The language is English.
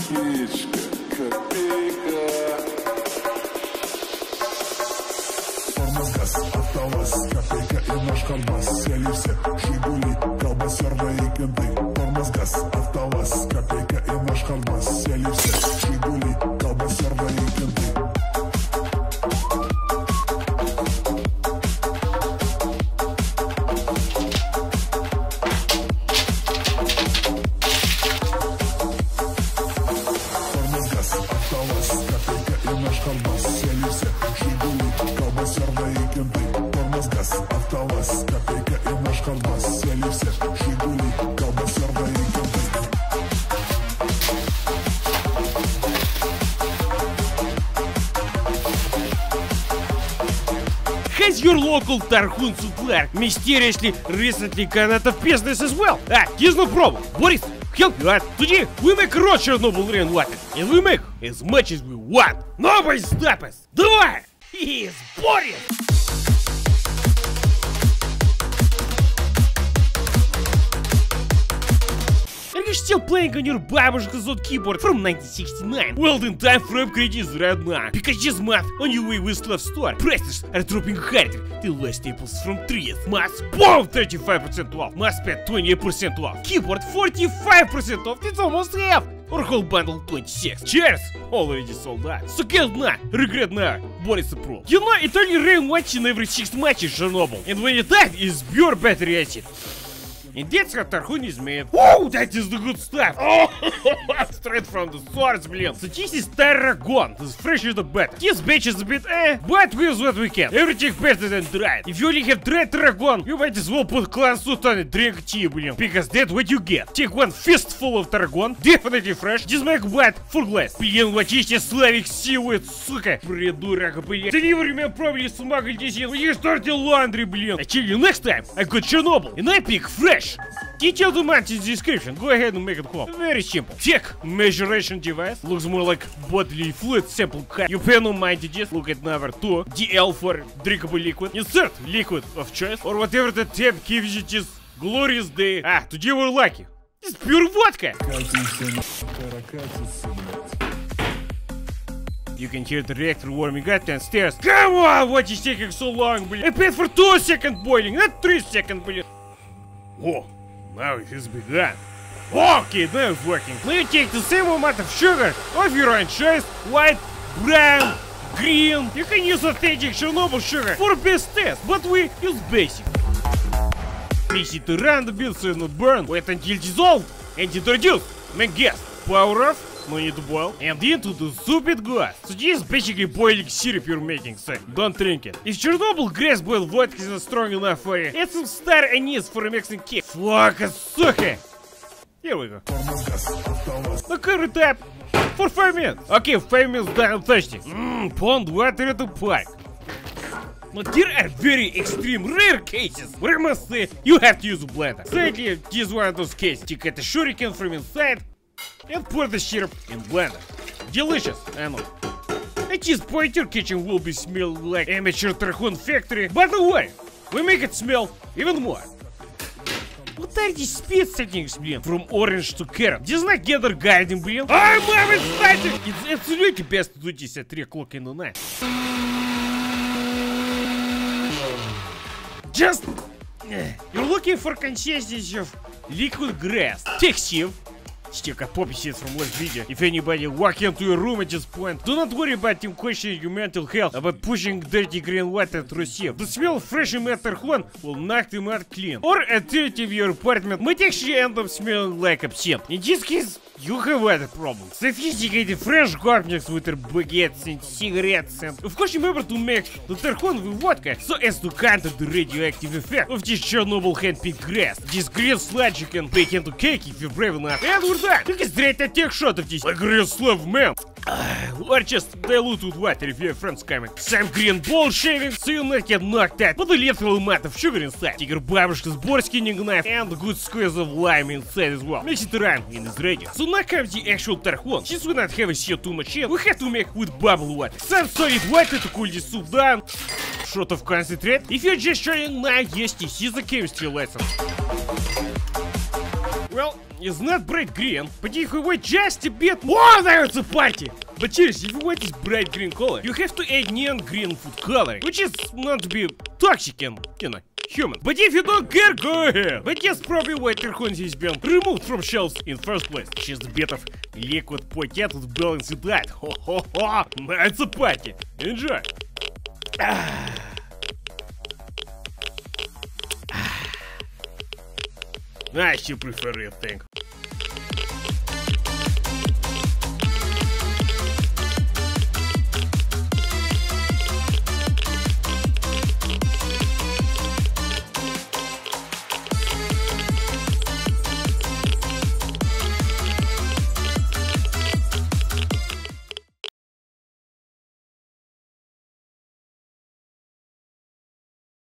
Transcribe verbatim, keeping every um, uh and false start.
Копеечка, копейка. Тормоз, газ, автоваз, копейка и наш колбас. Сели все, Жигули, колбасерные кенты. Тормоз, газ, автоваз, копейка и наш колбас. Сели все, Жигули, колбасерные кенты. Has your local Tarhun supplier mysteriously recently gone out of business as well? Ah, here's no problem. Boris, help you out. Today we make raw Chernobyl rainwater, and we make as much as we want. Nobody stop us. Давай! He's Boris! Are you still playing on your бабушка's old keyboard from nineteen sixty-nine? Well then time for upgrades right now. Because this month on your way with Love Store, prices are dropping harder. The last staples from trees. Mouse, boom, thirty-five percent off. Mousepad, twenty percent off. Keyboard, forty-five percent off. It's almost half. Or whole bundle, twenty-six. Cheers! Already sold out. So get now, regret now. Boris approved. You know, it only rain once in every six matches Chernobyl. And when it dies, it's pure battery acid. And that's how Tarhun is made. Oh, that is the good stuff. Oh, straight from the source, блин. So this is Tarragon. This is fresh as the better. This batch is a bit eh, but we use what we can. Everything better than dried. If you only have dried Tarragon, you might as well put clan suit on and drink tea, блин. Because that's what you get. Take one fistful of Tarragon, definitely fresh. Just make white full glass. Блин, watchите, Slavic силует, сука. Придурок, блин. Delivery man probably smuggled this in. You started laundry, блин. I tell you next time, I got Chernobyl. And I pick fresh. Detailed amount in the description. Go ahead and make it home. Very simple. Check measuration device. Looks more like bodily fluid sample cup. You pen on this. Look at number two. D L for drinkable liquid. Insert liquid of choice. Or whatever the tab gives you this glorious day. Ah, today we're lucky. It's pure vodka. You can hear the reactor warming up downstairs. Come on, what is taking so long, блин? I paid for two second boiling, not three second, блин. Oh, now it has begun. Okay, now it's working. Now you take the same amount of sugar of your own choice, white, brown, green. You can use authentic Chernobyl sugar for best test, but we use basic. Mix it around a bit so it not burn. Wait until dissolved and introduce. Make gas. Power off. No need to boil. And into the soup it goes. So this is basically boiling syrup you're making, so don't drink it. If Chernobyl grass boiled vodka is not strong enough for you, add some star anise for mixing cake. Fuck, suka! Here we go. The curry tap for five minutes. Okay, five minutes done, I'm thirsty. Mmm, pond water at the park. But there are very extreme rare cases where I must say you have to use a blender. Sadly, this is one of those cases. Take out a shuriken from inside and pour the syrup in blender. Delicious, I know. At this point your kitchen will be smelling like amateur Tarhun factory. By the way, we make it smell even more. What are these speed settings, блин? From orange to carrot. Дизлайк гендер гайдинг, блин. I'm having started! It's absolutely best to do this at three o'clock in the night. Just... You're looking for consistency of liquid grass. Take sieve. Stick a poppy seeds from last video. If anybody walk into your room at this point, do not worry about him questioning your mental health about pushing dirty green water through sieve. The smell of fresh Tarhun will knock them out clean. Or alternative your apartment might actually end up smelling like absinthe. In this case, you have other problems. Sophisticated fresh garbage with their baguettes and cigarettes, and of course remember to mix the Tarhun with vodka so as to counter the radioactive effect of this Chernobyl hand-picked grass. This green sludge you can bake into cake if you're brave enough. And we're done. You can straight a take shot of this like real slave man. Or just dilute with water if you have friends coming. Some green ball shaving so you'll not get knocked out, but a lethal amount of sugar inside. Take your babushka's board skinning knife and a good squeeze of lime inside as well. Mix it around and it's ready. So now comes the actual Tarhun. Since we not have a C O two machine, we have to make with bubble water. Some solid water to cool this soup down. Shot of concentrate. If you're just trying now, yes, this is a chemistry lesson. Well, it's not bright green, but if you want just a bit more, that's a party. But seriously, if you want this bright green color, you have to add neon green food coloring, which is not to be toxic and, you know, human. But if you don't care, go ahead. But yes, probably why Terhune has been removed from shelves in first place. Just a bit of liquid potato to balance it out. Ho ho ho! That's a party. Enjoy. Ah. I still prefer it, thank you.